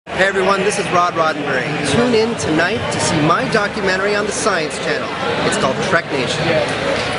Hey everyone, this is Roddenberry. Tune in tonight to see my documentary on the Science Channel. It's called Trek Nation.